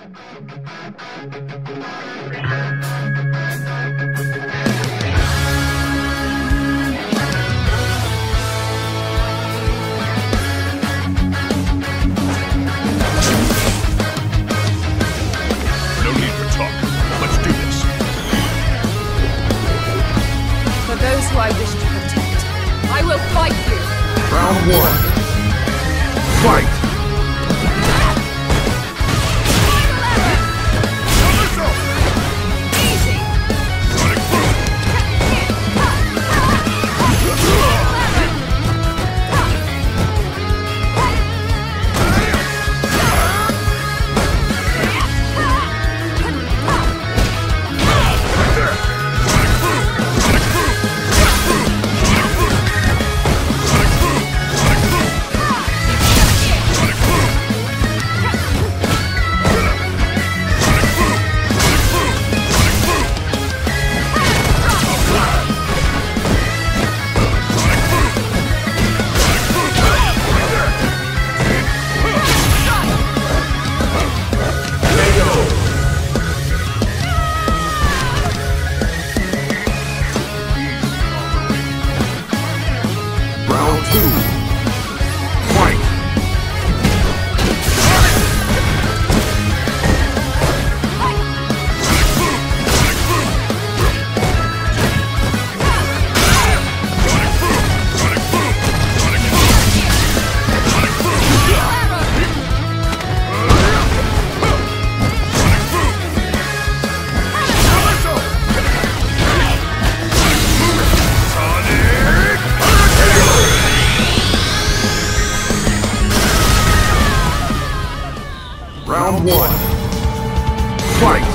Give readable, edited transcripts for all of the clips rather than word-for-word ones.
No need for talk. Let's do this. For those who I wish to protect, I will fight you! Round one. Fight! Easy! Round two. Fight! Round one. Fight!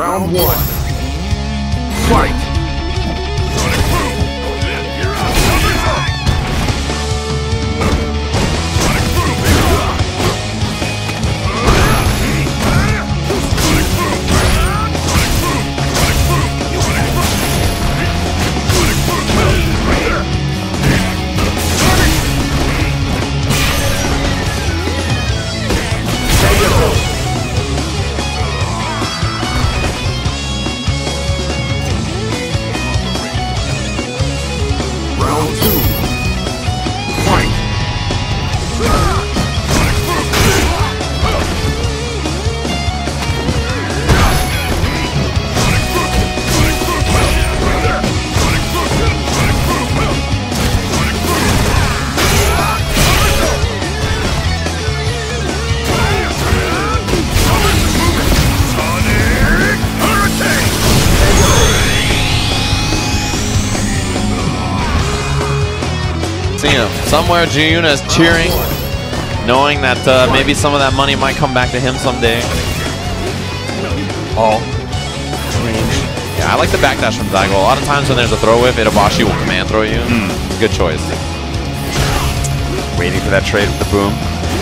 Round 1. Fight! Round 2. Fight! See him somewhere. Giuna is cheering, knowing that maybe some of that money might come back to him someday. Oh, yeah, I like the backdash from Daigo. A lot of times when there's a throw whip, Itabashi will command throw you. Good choice. Waiting for that trade with the boom.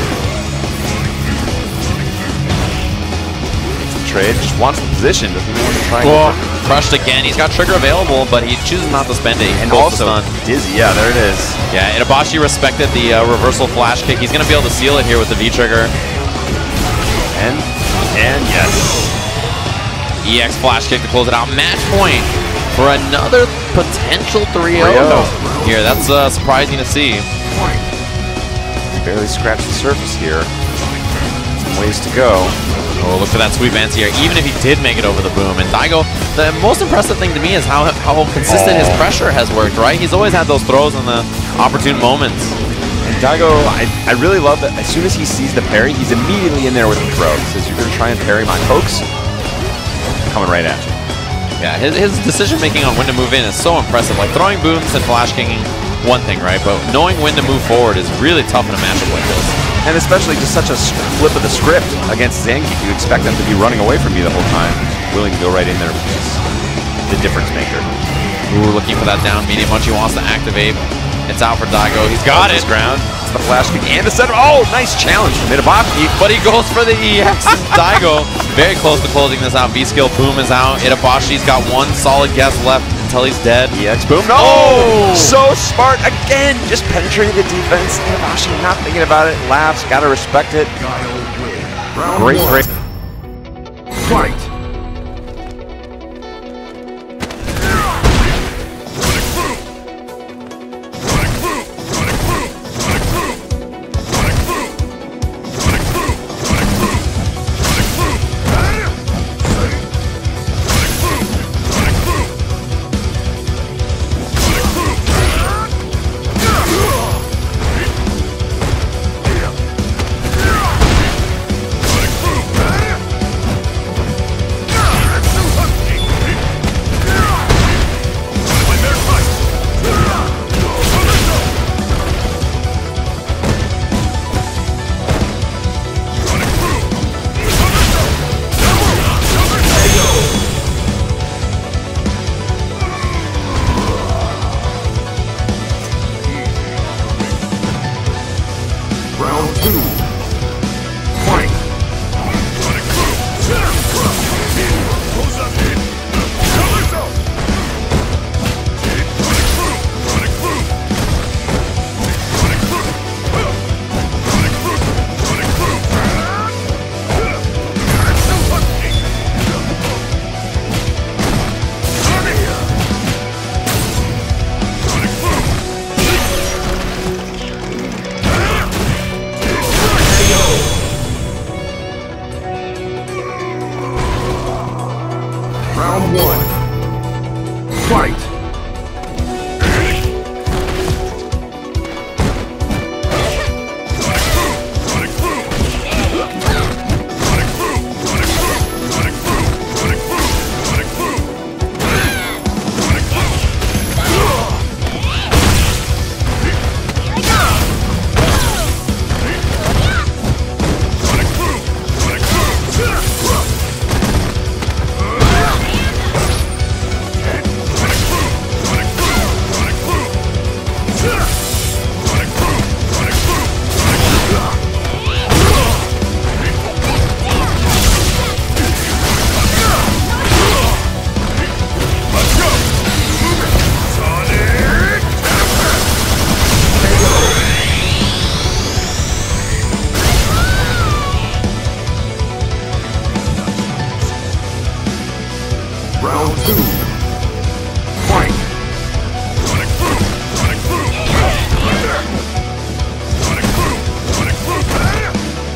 Trade, just wants the position, doesn't want to try. Whoa, crushed again. He's got trigger available, but he chooses not to spend it. And also dizzy, yeah, there it is. Yeah, Itabashi respected the reversal flash kick. He's going to be able to seal it here with the V-trigger. And yes. EX flash kick to close it out. Match point for another potential 3-0 here. That's surprising to see. Barely scratched the surface here. Some ways to go. Oh, look for that sweep anti-air, even if he did make it over the boom. And Daigo, the most impressive thing to me is how consistent his pressure has worked, right? He's always had those throws in the opportune moments. And Daigo, I really love that as soon as he sees the parry, he's immediately in there with the throw. He says, you're going to try and parry my pokes? Coming right at you. Yeah, his decision-making on when to move in is so impressive. Like, throwing booms and flash kicking, one thing, right? But knowing when to move forward is really tough in a matchup like this. And especially just such a flip of the script against Zangief. You expect them to be running away from you the whole time, willing to go right in there because the difference maker. Ooh, looking for that down medium. Munchie wants to activate. It's out for Daigo. He's got it. Ground. It's the flash kick and the center. Oh, nice challenge from Itabashi. But he goes for the EX. Daigo very close to closing this out. V-skill boom is out. Itabashi's got one solid guess left until he's dead. EX boom. No! Oh! So smart again. Just penetrating the defense. Itabashi not thinking about it. Laughs. Gotta respect it. Great. Fight! Round 2. Fight! Round 1. Fight! Round 2. Fight! Running through! Running through! Right there! Running through! Running through! Running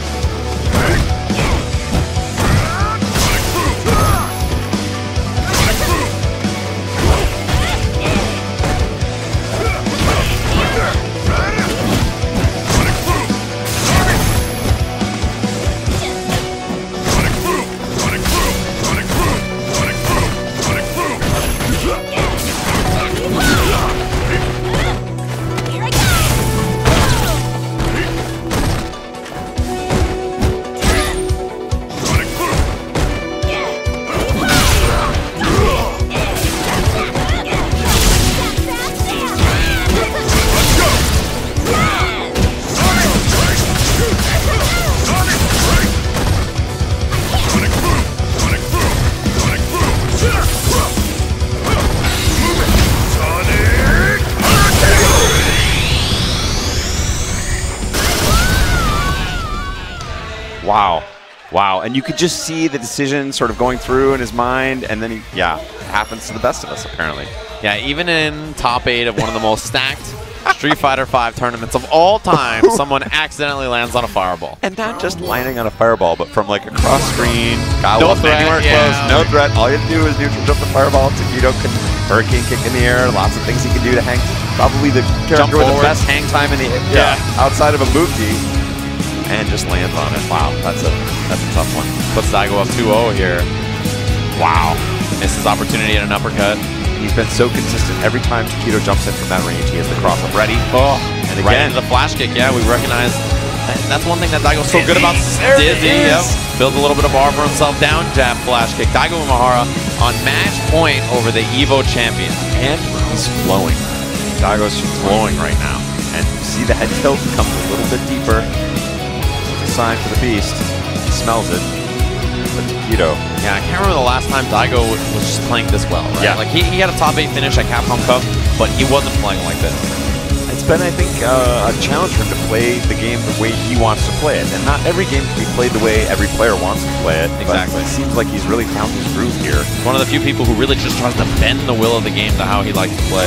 through! Running through! Wow. Wow. And you could just see the decision sort of going through in his mind, and then he, yeah, it happens to the best of us, apparently. Yeah, even in top 8 of one of the most stacked Street Fighter V tournaments of all time, someone accidentally lands on a fireball. And not just landing on a fireball, but from like across screen, guy No wasn't threat, anywhere yeah. close, no threat. All you have to do is neutral jump the fireball. Takedo can hurricane kick in the air, lots of things he can do to hang. Probably the character with the forward. best hang time in the outside of a Mukti. And just lands on it. Wow, that's a tough one. Puts Daigo up 2-0 here. Wow. Misses opportunity at an uppercut. He's been so consistent. Every time Takedo jumps in from that range, he has the cross up ready. Oh, and right again, into the flash kick. Yeah, we recognize that's one thing that Daigo's so good about. There it Dizzy, is. yep. Builds a little bit of bar for himself. Down jab flash kick. Daigo Umehara on match point over the Evo champion. And he's flowing. Daigo's flowing right now. And you see the head tilt comes a little bit deeper. Sign for the beast. He smells it. But Takedo. Yeah, I can't remember the last time Daigo was just playing this well, right? Yeah. Like he had a top 8 finish at Capcom Cup, but he wasn't playing like this. It's been, I think, a challenge for him to play the game the way he wants to play it. And not every game can be played the way every player wants to play it. Exactly. But it seems like he's really found his groove here. He's one of the few people who really just tries to bend the will of the game to how he likes to play.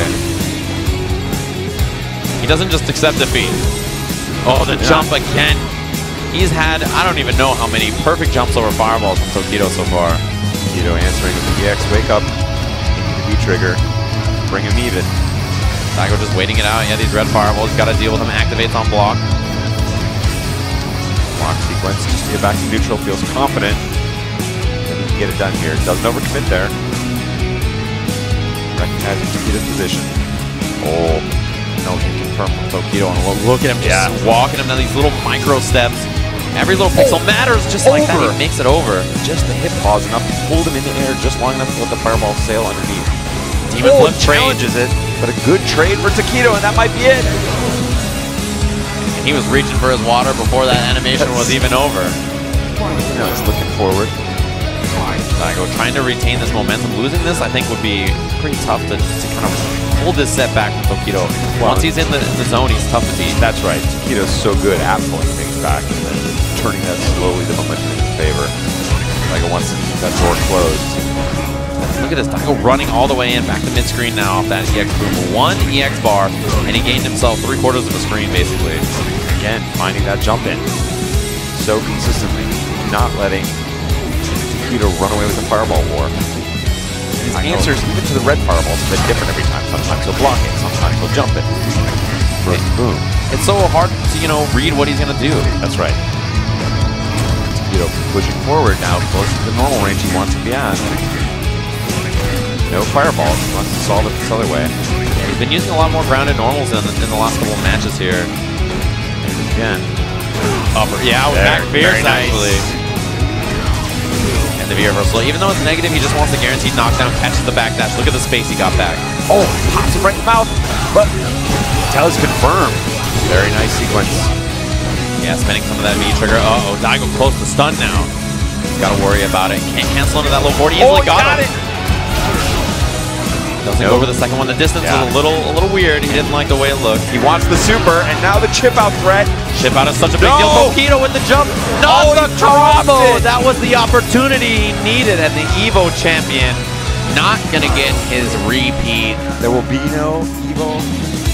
He doesn't just accept defeat. Oh, the jump again. He's had, I don't even know how many perfect jumps over fireballs from Takedo so far. Takedo answering with the EX wake up. The V-trigger. Bring him even. Daigo just waiting it out. Yeah, these red fireballs. Got to deal with them. Activates on block. Block sequence. Just to get back to neutral. Feels confident that he can get it done here. Doesn't overcommit there. Recognizing Takedo's position. Oh. No hit confirmed from Takedo. And Look at him just walking him down these little micro steps. Every little pixel matters just like that. He makes it over. Just the hit pause enough to hold him in the air just long enough to let the fireball sail underneath. Demon flip challenges it, but a good trade for Takedo, and that might be it. And he was reaching for his water before that animation was even over. Now he's looking forward. Daigo trying to retain this momentum. Losing this, I think, would be pretty tough to kind of hold this set back from Takedo. Once he's in the zone, he's tough to beat. That's right. Takedo's so good at pulling things back and then turning that slowly the momentum in his favor. Daigo wants to keep that door closed. Look at this, Daigo running all the way in, back to mid-screen now off that EX boom. 1 EX bar, and he gained himself 3/4 of a screen, basically. Again, finding that jump in so consistently, not letting Takedo run away with the fireball war. His answers, even to the red fireballs, have been different every time. Sometimes he'll block it, sometimes he'll jump it. Boom. It's so hard to, read what he's going to do. That's right. Takedo pushing forward now, close to the normal range he wants to be at. No fireballs. He wants to solve it this other way. Yeah, he's been using a lot more grounded normals in the last couple of matches here. Again. Upper, yeah, back fierce actually. And the V reversal. Even though it's negative, he just wants the guaranteed knockdown, catches the backdash. Look at the space he got back. Oh, pops him right in the mouth. But that was confirmed. Very nice sequence. Yeah, spinning some of that V-trigger. Uh-oh, Daigo close to stun now. Got to worry about it. Can't cancel into that low 40. Easily got it. Doesn't go over the second one. The distance was a little weird. He didn't like the way it looked. He wants the super, and now the chip out threat. Chip out is such a big deal. Takedo with the jump. Not the combo. That was the opportunity he needed, and the Evo champion not gonna get his repeat. There will be no evil